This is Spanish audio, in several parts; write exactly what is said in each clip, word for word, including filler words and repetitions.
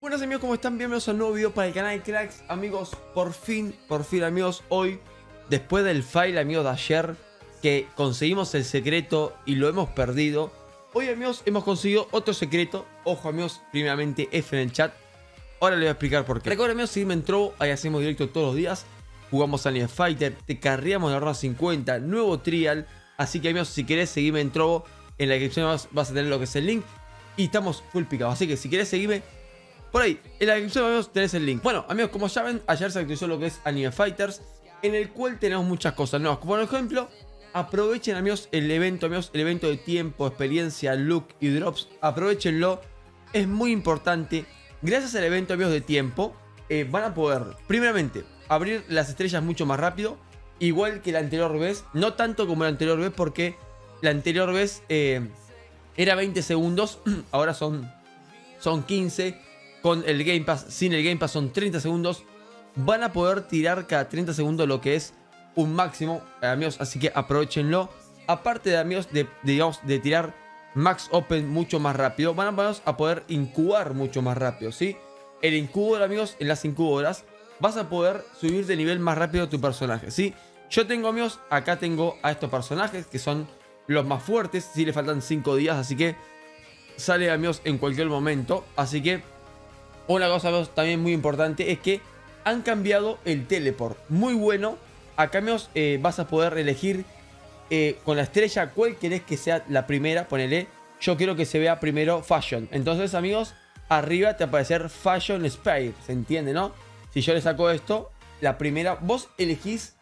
Buenas amigos, ¿cómo están? Bienvenidos a un nuevo video para el canal de Cracks. Amigos, por fin, por fin amigos, hoy, después del fail amigos de ayer, que conseguimos el secreto y lo hemos perdido, hoy amigos hemos conseguido otro secreto. Ojo amigos, primeramente F en el chat. Ahora les voy a explicar por qué. Recuerden amigos, seguirme en Trovo, ahí hacemos directo todos los días. Jugamos a Alien Fighter, te carreamos la ronda cincuenta, nuevo trial. Así que amigos, si querés seguirme en Trovo, en la descripción vas, vas a tener lo que es el link. Y estamos full picados, así que si querés seguirme por ahí, en la descripción amigos tenés el link. Bueno amigos, como ya ven, ayer se actualizó lo que es Anime Fighters, en el cual tenemos muchas cosas nuevas. Como por ejemplo, aprovechen amigos el evento, amigos, el evento de tiempo, experiencia, look y drops. Aprovechenlo, es muy importante. Gracias al evento amigos de tiempo, eh, van a poder, primeramente, abrir las estrellas mucho más rápido. Igual que la anterior vez, no tanto como la anterior vez, porque la anterior vez eh, era veinte segundos, ahora son, son quince. Con el Game Pass, sin el Game Pass son treinta segundos. Van a poder tirar cada treinta segundos lo que es un máximo, amigos, así que aprovechenlo. Aparte de amigos, de, de, digamos, de tirar Max Open mucho más rápido, van a, vamos a poder incubar mucho más rápido, ¿sí? El incubador, amigos, en las incubadoras vas a poder subir de nivel más rápido tu personaje, ¿sí? Yo tengo, amigos, acá tengo a estos personajes que son los más fuertes. Sí, le faltan cinco días, así que sale, amigos, en cualquier momento. Así que una cosa amigos, también muy importante es que han cambiado el teleport. Muy bueno. Acá amigos, eh, vas a poder elegir eh, con la estrella cuál querés que sea la primera. Ponele, yo quiero que se vea primero Fashion. Entonces amigos, arriba te va a aparecer Fashion Spire. ¿Se entiende, no? Si yo le saco esto, la primera, vos elegís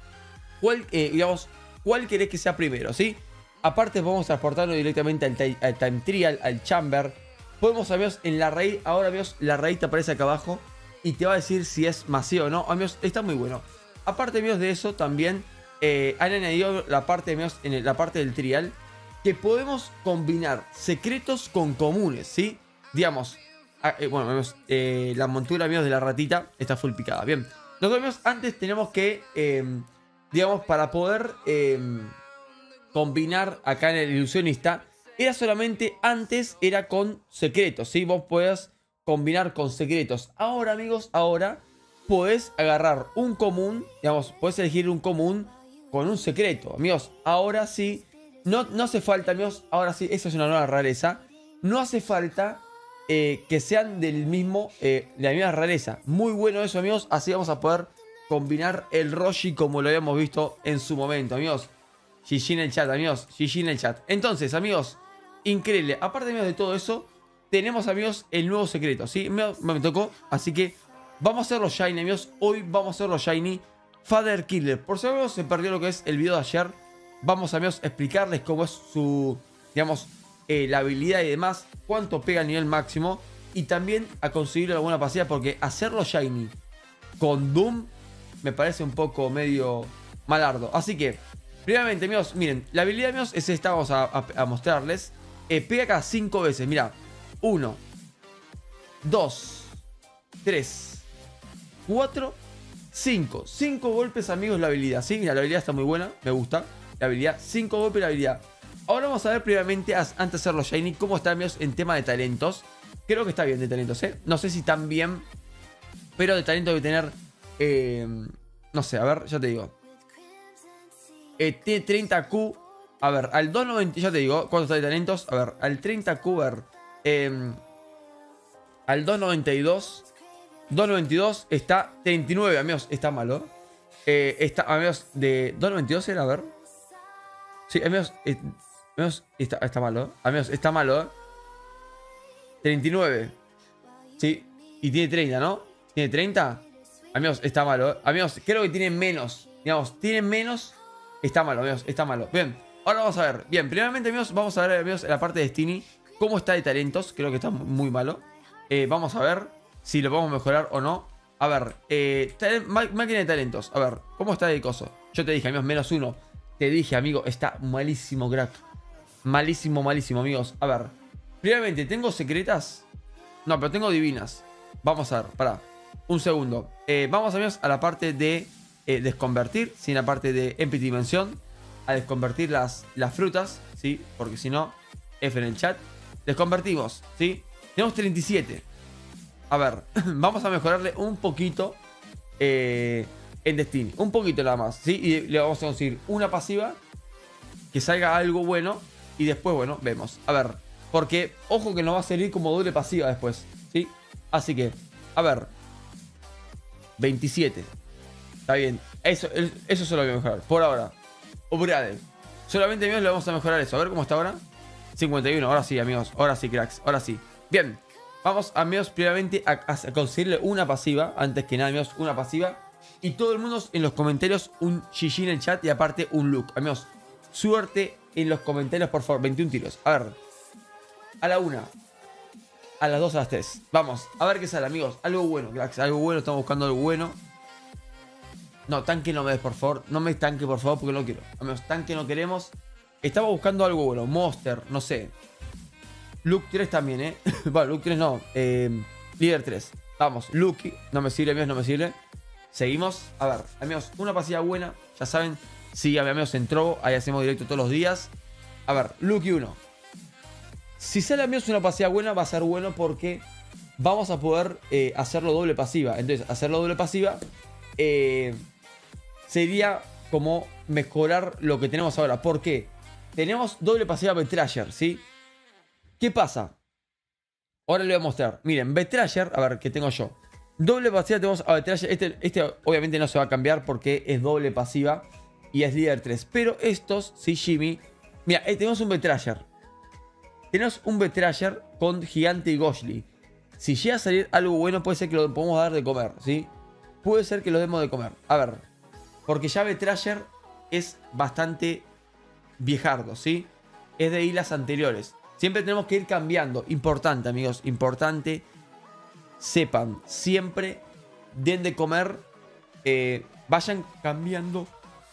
cuál, eh, digamos, cuál querés que sea primero, ¿sí? Aparte vamos a transportarlo directamente al, al Time Trial, al Chamber. Podemos, amigos, en la raíz, ahora, amigos, la raíz te aparece acá abajo y te va a decir si es masivo o no. Amigos, está muy bueno. Aparte, amigos, de eso, también eh, han añadido la parte, amigos, en la parte del trial, que podemos combinar secretos con comunes, ¿sí? Digamos, eh, bueno, amigos, eh, la montura, amigos, de la ratita está full picada. Bien, nosotros, amigos, antes tenemos que, eh, digamos, para poder eh, combinar acá en el ilusionista, era solamente antes, era con secretos, ¿sí? Vos podés combinar con secretos. Ahora, amigos, ahora podés agarrar un común, digamos, podés elegir un común con un secreto. Amigos, ahora sí, no, no hace falta, amigos, ahora sí, esa es una nueva rareza. No hace falta eh, que sean del mismo, eh, de la misma rareza. Muy bueno eso, amigos, así vamos a poder combinar el Roshi como lo habíamos visto en su momento, amigos. G G en el chat, amigos, G G en el chat. Entonces, amigos, increíble. Aparte, amigos, de todo eso, tenemos, amigos, el nuevo secreto, ¿sí? Me, me tocó, así que vamos a hacer los Shiny, amigos. Hoy vamos a hacer los Shiny Father Killer. Por si, amigos, se perdió lo que es el video de ayer, vamos, amigos, a explicarles cómo es su, digamos, eh, la habilidad y demás, cuánto pega a nivel máximo, y también a conseguir alguna pasilla, porque hacer los Shiny con Doom me parece un poco medio malardo. Así que, primeramente, amigos, miren, la habilidad, amigos, es esta, vamos a, a, a mostrarles. Eh, pega acá cinco veces, mira. uno, dos, tres, cuatro, cinco. cinco golpes, amigos, la habilidad. Sí, mira, la habilidad está muy buena, me gusta. La habilidad, cinco golpes la habilidad. Ahora vamos a ver primeramente, antes de hacer los Shiny, cómo está, amigos, en tema de talentos. Creo que está bien de talentos, ¿eh? No sé si tan bien, pero de talento debe tener, eh, no sé, a ver, ya te digo. Eh, tiene treinta Q. A ver, al dos noventa, ya te digo, ¿cuánto está de talentos? A ver, al treinta Q, a ver, eh, al dos noventa y dos, dos noventa y dos está treinta y nueve, amigos, está malo. Eh, está, amigos, de dos noventa y dos era, a ver. Sí, amigos, eh, amigos está, está malo, amigos, está malo, ¿eh? treinta y nueve. Sí, y tiene treinta, ¿no? ¿Tiene treinta? Amigos, está malo, ¿eh? Amigos, creo que tiene menos, digamos, tiene menos. Está malo, amigos, está malo. Bien, ahora vamos a ver. Bien, primeramente, amigos, vamos a ver, amigos, en la parte de Destiny cómo está de talentos. Creo que está muy malo. eh, Vamos a ver si lo podemos mejorar o no. A ver, eh, máquina de talentos. A ver, ¿cómo está de coso? Yo te dije, amigos, menos uno. Te dije, amigo, está malísimo, crack. Malísimo, malísimo, amigos. A ver, primeramente, ¿tengo secretas? No, pero tengo divinas. Vamos a ver, pará, un segundo. eh, Vamos, amigos, a la parte de Eh, desconvertir, sin la parte de Empty Dimensión, a desconvertir las, las frutas, ¿sí? Porque si no, F en el chat. Desconvertimos, ¿sí? Tenemos treinta y siete. A ver, vamos a mejorarle un poquito eh, en Destiny. Un poquito nada más, ¿sí? Y le vamos a conseguir una pasiva que salga algo bueno. Y después, bueno, vemos. A ver, porque, ojo que nos va a salir como doble pasiva después, ¿sí? Así que, a ver. veintisiete. Está bien. Eso, eso se lo voy a mejorar. Por ahora. Upgrade. Solamente, amigos, le vamos a mejorar eso. A ver cómo está ahora. cincuenta y uno. Ahora sí, amigos. Ahora sí, cracks. Ahora sí. Bien. Vamos, amigos, primeramente a, a conseguirle una pasiva. Antes que nada, amigos, una pasiva. Y todo el mundo en los comentarios un G G en el chat y aparte un look. Amigos, suerte en los comentarios, por favor. veintiún tiros. A ver. A la una. A las dos, a las tres. Vamos. A ver qué sale, amigos. Algo bueno, cracks. Algo bueno. Estamos buscando algo bueno. No, tanque no me des, por favor. No me des tanque, por favor, porque no quiero. Amigos, tanque no queremos. Estamos buscando algo bueno. Monster, no sé. Luke tres también, ¿eh? Bueno, Luke tres no. Eh, Líder tres. Vamos, Lucky. No me sirve, amigos, no me sirve. Seguimos. A ver, amigos, una pasiva buena. Ya saben, síganme, amigos, en Trovo. Ahí hacemos directo todos los días. A ver, Lucky uno. Si sale, amigos, una pasiva buena, va a ser bueno porque vamos a poder eh, hacerlo doble pasiva. Entonces, hacerlo doble pasiva eh, sería como mejorar lo que tenemos ahora. ¿Por qué? Tenemos doble pasiva Betrayer, ¿sí? ¿Qué pasa? Ahora le voy a mostrar. Miren, Betrayer, a ver, ¿qué tengo yo? Doble pasiva tenemos a Betrayer. Este, este obviamente no se va a cambiar porque es doble pasiva y es líder tres. Pero estos, sí, Jimmy. Mira, eh, tenemos un Betrayer. Tenemos un Betrayer con Gigante y Goshley. Si llega a salir algo bueno, puede ser que lo podamos dar de comer, ¿sí? Puede ser que lo demos de comer. A ver, porque ya Betrayer es bastante viejardo, ¿sí? Es de islas anteriores. Siempre tenemos que ir cambiando. Importante, amigos, importante. Sepan, siempre den de comer. Eh, vayan cambiando.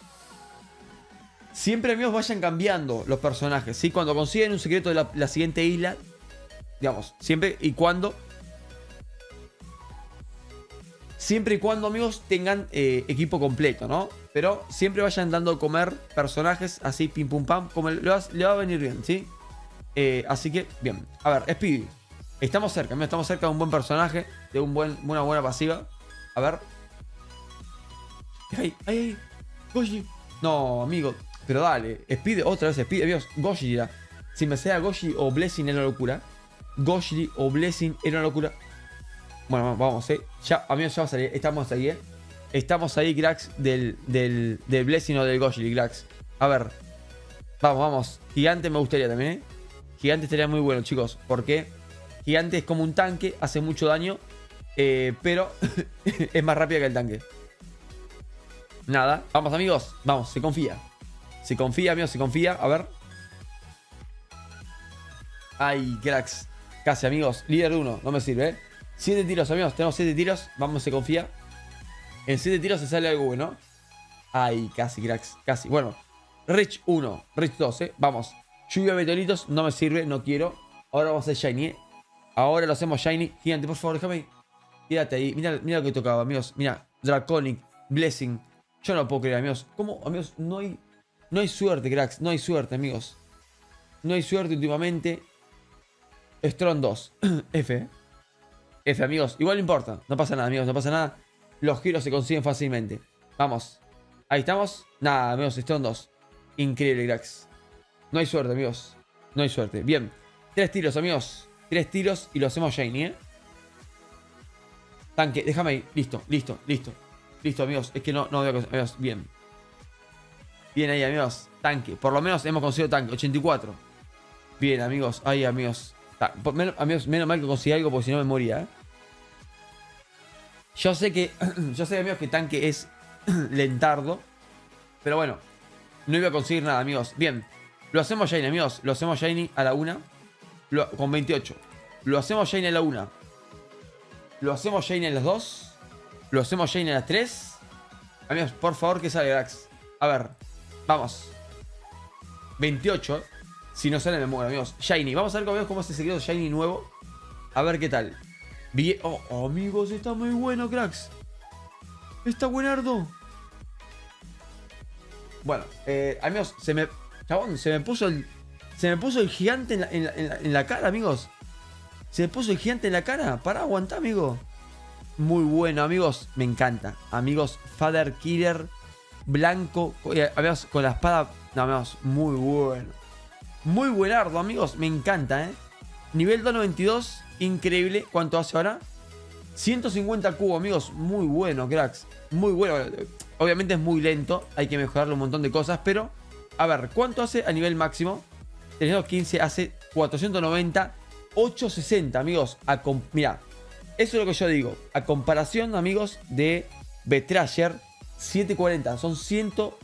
Siempre, amigos, vayan cambiando los personajes, ¿sí? Cuando consiguen un secreto de la, la siguiente isla, digamos, siempre y cuando... Siempre y cuando, amigos, tengan eh, equipo completo, ¿no? Pero siempre vayan dando a comer personajes así, pim pum pam, como le va, le va a venir bien, ¿sí? Eh, así que, bien. A ver, Speedy. Estamos cerca, amigos, estamos cerca de un buen personaje, de un buen, una buena pasiva. A ver. ¡Ay, ay, ay! ¡Goshi! No, amigo. Pero dale, Speedy, otra vez Speedy, amigos. Goshi ya. Si me sea Goshi o Blessing era una locura. Goshi o Blessing era una locura. Bueno, vamos, eh. Ya, amigos, ya va a salir. Estamos ahí, eh. Estamos ahí, cracks, del, del, del Blessing o del Goshi, cracks. A ver. Vamos, vamos. Gigante me gustaría también, eh. Gigante estaría muy bueno, chicos. Porque Gigante es como un tanque, hace mucho daño. Eh, pero es más rápida que el tanque. Nada. Vamos, amigos. Vamos, se confía. Se confía, amigos, se confía. A ver. Ay, cracks. Casi, amigos. Líder uno. No me sirve, ¿eh? siete tiros, amigos. Tenemos siete tiros. Vamos, se confía. En siete tiros se sale algo bueno. Ay, casi, cracks. Casi. Bueno. Rich uno. Rich dos, ¿eh? Vamos. Lluvia de meteoritos. No me sirve. No quiero. Ahora vamos a hacer Shiny, ¿eh? Ahora lo hacemos Shiny. Gigante, por favor, déjame. Quédate ahí. Mira, mira lo que tocaba, amigos. Mira. Draconic. Blessing. Yo no puedo creer, amigos. ¿Cómo, amigos? No hay... No hay suerte, cracks. No hay suerte, amigos. No hay suerte últimamente. Strong dos. F. F, amigos. Igual no importa. No pasa nada, amigos. No pasa nada. Los giros se consiguen fácilmente. Vamos. Ahí estamos. Nada, amigos. Strong dos. Increíble, cracks. No hay suerte, amigos. No hay suerte. Bien. Tres tiros, amigos. Tres tiros y lo hacemos Shiny, ¿eh? Tanque. Déjame ahí. Listo, listo, listo. Listo, amigos. Es que no, no veo cosas. Amigos, bien. Bien ahí, amigos. Tanque. Por lo menos hemos conseguido tanque. ochenta y cuatro. Bien, amigos. Ahí, amigos. Men amigos, menos mal que conseguí algo porque si no me moría, ¿eh? Yo sé que... yo sé, amigos, que tanque es lentardo. Pero bueno. No iba a conseguir nada, amigos. Bien. Lo hacemos Shiny, amigos. Lo hacemos Shiny a la una. Lo, con veintiocho. Lo hacemos Shiny a la una. Lo hacemos Shiny a las dos. Lo hacemos Shiny a las tres. Amigos, por favor, que salga Dax. A ver. Vamos. veintiocho. Si no sale me muero, amigos. Shiny. Vamos a ver cómo, cómo es el secreto Shiny nuevo. A ver qué tal. Bien. Oh, oh, amigos, está muy bueno, cracks. Está buenardo. Bueno, eh, amigos, se me... Chabón, se me puso el... Se me puso el gigante en la, en la, en la, en la cara, amigos. Se puso el gigante en la cara. Pará, aguantá, amigo. Muy bueno, amigos. Me encanta. Amigos, Father Killer blanco. Eh, amigos, con la espada. No, amigos, muy bueno. Muy buenardo, amigos. Me encanta, ¿eh? Nivel doscientos noventa y dos. Increíble. ¿Cuánto hace ahora? ciento cincuenta cubos, amigos. Muy bueno, cracks. Muy bueno. Obviamente es muy lento. Hay que mejorarle un montón de cosas. Pero, a ver, ¿cuánto hace a nivel máximo? trescientos quince hace cuatrocientos noventa. ochocientos sesenta, amigos. Mirá. Eso es lo que yo digo. A comparación, amigos, de Betrayers setecientos cuarenta. Son ciento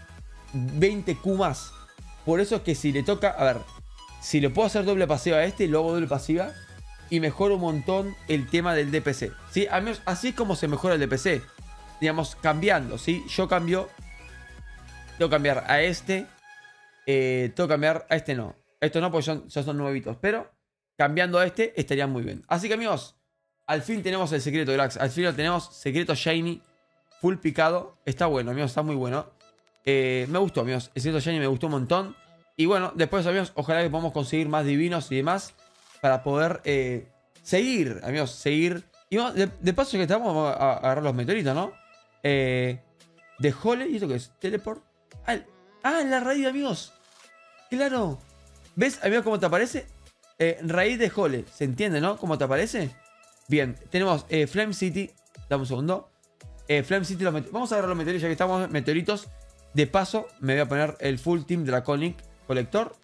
veinte Q más. Por eso es que si le toca... A ver. Si le puedo hacer doble pasiva a este, lo hago doble pasiva. Y mejoro un montón el tema del D P C. ¿Sí? Amigos, así es como se mejora el D P C. Digamos, cambiando. ¿Sí? Yo cambio... Tengo que cambiar a este. Eh, tengo que cambiar a este no. Estos no, porque son, ya son nuevitos. Pero cambiando a este estaría muy bien. Así que, amigos... Al fin tenemos el secreto, Grax. Al fin lo tenemos. Secreto Shiny. Full picado. Está bueno, amigos. Está muy bueno. Eh, me gustó, amigos. El secreto Shiny me gustó un montón. Y bueno, después, amigos, ojalá que podamos conseguir más divinos y demás. Para poder eh, seguir, amigos. Seguir. Y vamos, de, de paso que estamos, vamos a, a agarrar los meteoritos, ¿no? Eh, de Hole. ¿Y esto qué es? Teleport. Ah, ah, la raíz, amigos. Claro. ¿Ves, amigos, cómo te aparece? Eh, raíz de Hole. ¿Se entiende, no? ¿Cómo te aparece? Bien, tenemos eh, Flame City. Dame un segundo. Eh, Flame City. Los vamos a agarrar los meteoritos ya que estamos meteoritos. De paso, me voy a poner el Full Team Draconic Colector.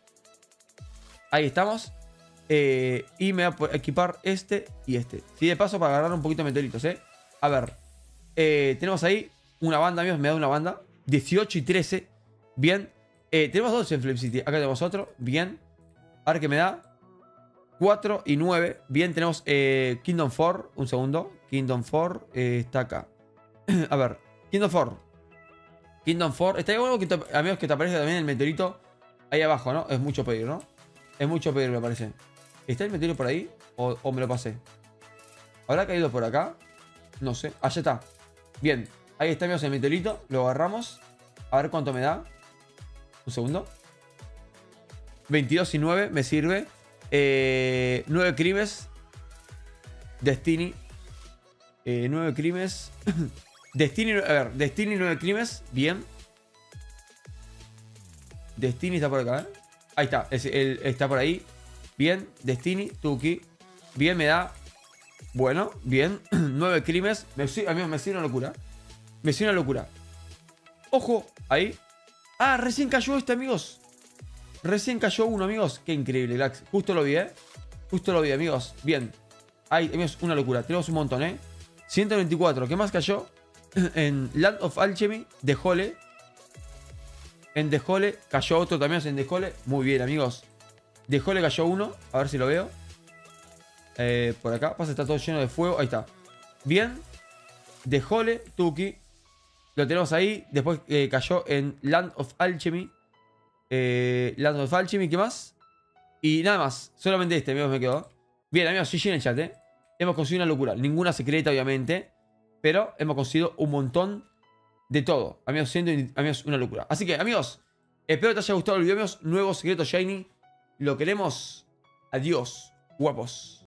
Ahí estamos. Eh, y me voy a equipar este y este. Sí, de paso para agarrar un poquito de meteoritos, ¿eh? A ver. Eh, tenemos ahí una banda, amigos. Me da una banda. dieciocho y trece. Bien. Eh, tenemos dos en Flame City. Acá tenemos otro. Bien. A ver qué me da. cuatro y nueve. Bien, tenemos eh, Kingdom cuatro. Un segundo. Kingdom cuatro eh, está acá. A ver. Kingdom cuatro. Kingdom cuatro. Estaría bueno, que te, amigos, que te aparezca también el meteorito ahí abajo, ¿no? Es mucho pedir, ¿no? Es mucho pedir, me parece. ¿Está el meteorito por ahí? ¿O, o me lo pasé? ¿Habrá caído por acá? No sé. Allá está. Bien. Ahí está, amigos, el meteorito. Lo agarramos. A ver cuánto me da. Un segundo. veintidós y nueve. Me sirve. Eh, nueve crímenes. Destiny. Eh, nueve crímenes. Destiny. A ver, Destiny nueve crímenes. Bien. Destiny está por acá, ¿eh? Ahí está. Es, el, está por ahí. Bien. Destiny. Tuki. Bien, me da. Bueno, bien. nueve crímenes. Me, amigos, me sigue una locura. Me sigue una locura. Ojo. Ahí. Ah, recién cayó este, amigos. Recién cayó uno, amigos. Qué increíble, Glax. Justo lo vi, ¿eh? Justo lo vi, amigos. Bien. Ay, amigos, una locura. Tenemos un montón, ¿eh? ciento veinticuatro. ¿Qué más cayó? En Land of Alchemy. De Hole. En The Hole. Cayó otro también en The Hole. Muy bien, amigos. The Hole cayó uno. A ver si lo veo. Eh, por acá. Pasa, está todo lleno de fuego. Ahí está. Bien. The Hole. Tuki. Lo tenemos ahí. Después eh, cayó en Land of Alchemy. Eh, Land of Alchemy, ¿qué más? Y nada más, solamente este, amigos, me quedó. Bien, amigos, G G en el chat, ¿eh? Hemos conseguido una locura, ninguna secreta, obviamente. Pero hemos conseguido un montón de todo. Amigos, siendo, amigos, una locura. Así que, amigos, espero que te haya gustado el video, amigos. Nuevo secreto Shiny. Lo queremos. Adiós, guapos.